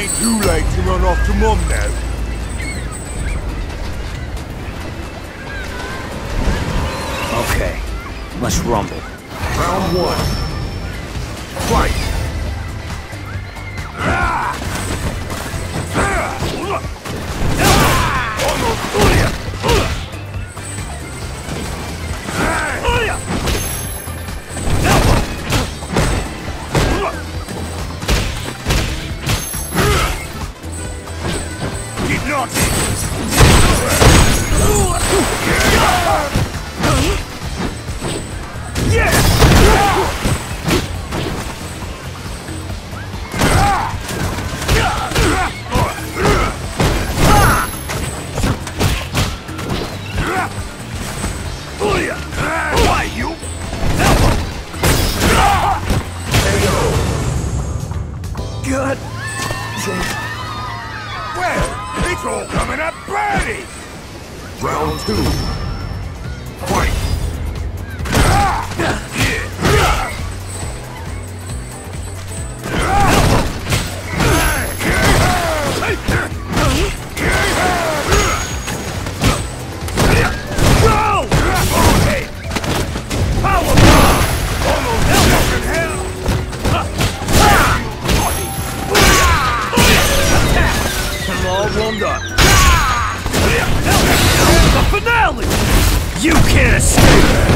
ain't too late to run off to Mum now. Okay, let's rumble. Round one. Fight! Keep knocking! God. Well, it's all coming up birdie! Round two. Fight! Warmed up. The finale! You can't escape!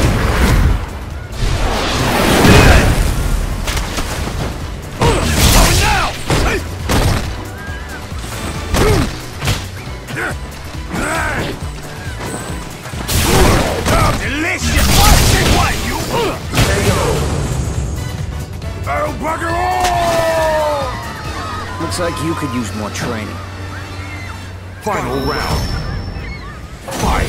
Delicious! What you? Oh, bugger all! Looks like you could use more training. Final round. Fight!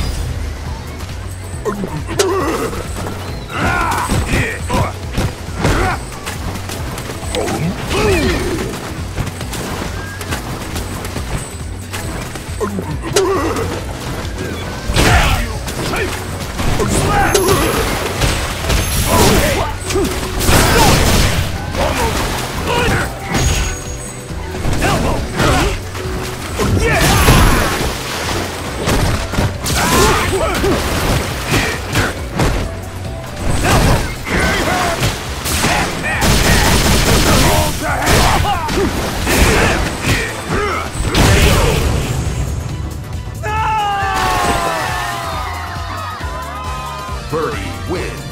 Birdie wins.